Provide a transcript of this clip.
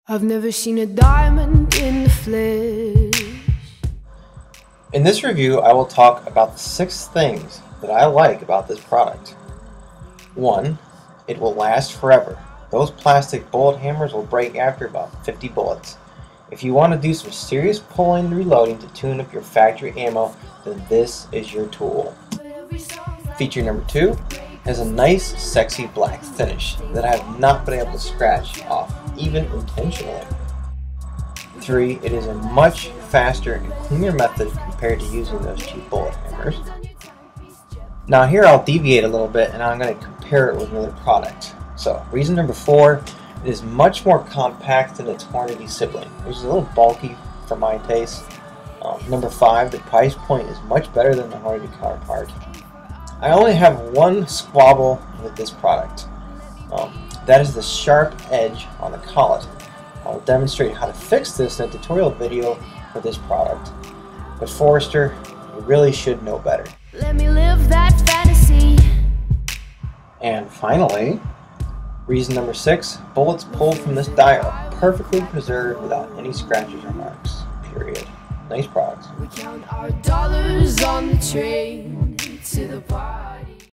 I've never seen a diamond in the flesh. In this review, I will talk about the 6 things that I like about this product. 1. It will last forever. Those plastic bullet hammers will break after about 50 bullets. If you want to do some serious pulling and reloading to tune up your factory ammo, then this is your tool. Feature number 2 has a nice, sexy black finish that I have not been able to scratch off, even intentionally. 3. It is a much faster and cleaner method compared to using those cheap bullet hammers. Now here I'll deviate a little bit and I'm going to compare it with another product. So reason number 4, it is much more compact than its Hornady sibling, which is a little bulky for my taste. Number 5, the price point is much better than the Hornady counterpart. I only have one squabble with this product. That is the sharp edge on the collet. I will demonstrate how to fix this in a tutorial video for this product. But Forster, you really should know better. Let me live that fantasy. And finally, reason number 6, bullets pulled from this die are perfectly preserved without any scratches or marks. Period. Nice product. We count our dollars on the train to the party.